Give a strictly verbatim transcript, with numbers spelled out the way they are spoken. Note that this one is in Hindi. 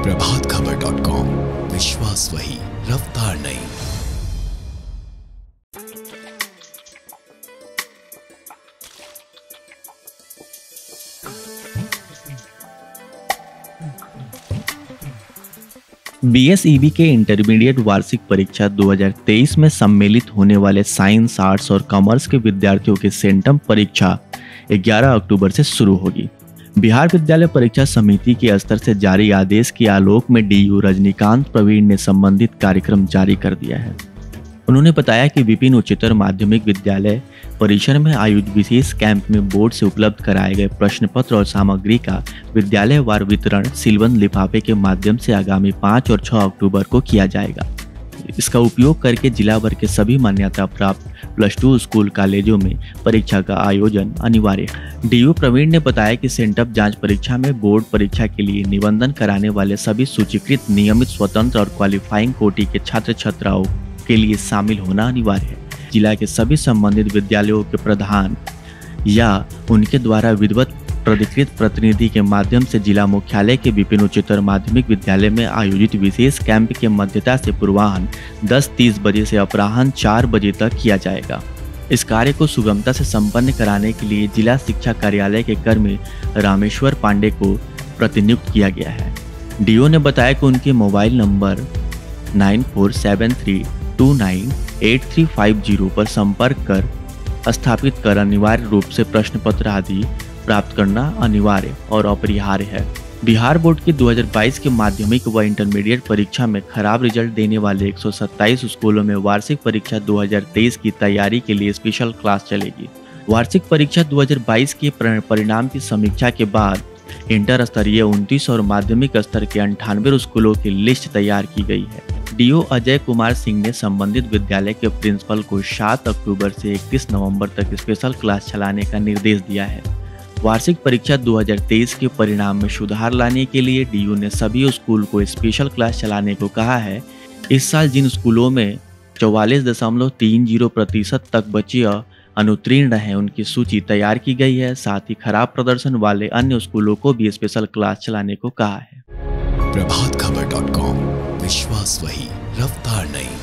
प्रभात खबर डॉट कॉम, विश्वास वही, रफ्तार नहीं। बी एस ई बी के इंटरमीडिएट वार्षिक परीक्षा दो हज़ार तेईस में सम्मिलित होने वाले साइंस, आर्ट्स और कॉमर्स के विद्यार्थियों की सेंटम परीक्षा ग्यारह अक्टूबर से शुरू होगी। बिहार विद्यालय परीक्षा समिति के स्तर से जारी आदेश के आलोक में डी यू रजनीकांत प्रवीण ने संबंधित कार्यक्रम जारी कर दिया है। उन्होंने बताया कि विपिन उच्चतर माध्यमिक विद्यालय परिसर में आयोजित विशेष कैंप में बोर्ड से उपलब्ध कराए गए प्रश्न पत्र और सामग्री का विद्यालय वार वितरण सीलबंद लिफाफे के माध्यम से आगामी पाँच और छह अक्टूबर को किया जाएगा। इसका उपयोग करके जिला भर के सभी मान्यता प्राप्त प्लस टू स्कूल कॉलेजों में परीक्षा का आयोजन अनिवार्य है। डी यू प्रवीण ने बताया कि सेंटअप जांच परीक्षा में बोर्ड परीक्षा के लिए निबंधन कराने वाले सभी सूचीकृत नियमित स्वतंत्र और क्वालिफाइंग कोटि के छात्र छात्राओं के लिए शामिल होना अनिवार्य है। जिला के सभी संबंधित विद्यालयों के प्रधान या उनके द्वारा विधिवत प्राधिकृत प्रतिनिधि के माध्यम से जिला मुख्यालय के विपिन उच्चतर माध्यमिक विद्यालय में आयोजित विशेष कैंप के मध्यता से पूर्वाह्न दस तीस बजे से अपराह्न चार बजे तक किया जाएगा। इस कार्य को सुगमता से संपन्न कराने के लिए जिला शिक्षा कार्यालय के कर्मी रामेश्वर पांडे को प्रतिनियुक्त किया गया है। डी ओ ने बताया कि उनके mobile number nine four seven three two nine eight three five zero पर संपर्क कर स्थापित कर अनिवार्य रूप से प्रश्न पत्र आदि प्राप्त करना अनिवार्य और अपरिहार्य है। बिहार बोर्ड की दो हज़ार बाईस के माध्यमिक व इंटरमीडिएट परीक्षा में खराब रिजल्ट देने वाले एक सौ सत्ताईस स्कूलों में वार्षिक परीक्षा दो हज़ार तेईस की तैयारी के लिए स्पेशल क्लास चलेगी। वार्षिक परीक्षा दो हज़ार बाईस के परिणाम की समीक्षा के बाद इंटर स्तरीय उनतीस और माध्यमिक स्तर के अंठानवे स्कूलों की लिस्ट तैयार की गई है। डी ओ अजय कुमार सिंह ने संबंधित विद्यालय के प्रिंसिपल को सात अक्टूबर से इकतीस नवंबर तक स्पेशल क्लास चलाने का निर्देश दिया है। वार्षिक परीक्षा दो हज़ार तेईस के परिणाम में सुधार लाने के लिए डी यू ने सभी स्कूल को स्पेशल क्लास चलाने को कहा है। इस साल जिन स्कूलों में चौवालीस दशमलव तीन जीरो प्रतिशत तक बच्चे अनुत्तीर्ण हैं उनकी सूची तैयार की गई है। साथ ही खराब प्रदर्शन वाले अन्य स्कूलों को भी स्पेशल क्लास चलाने को कहा है। प्रभात खबर डॉट कॉम, विश्वास वही, रफ्तार नहीं।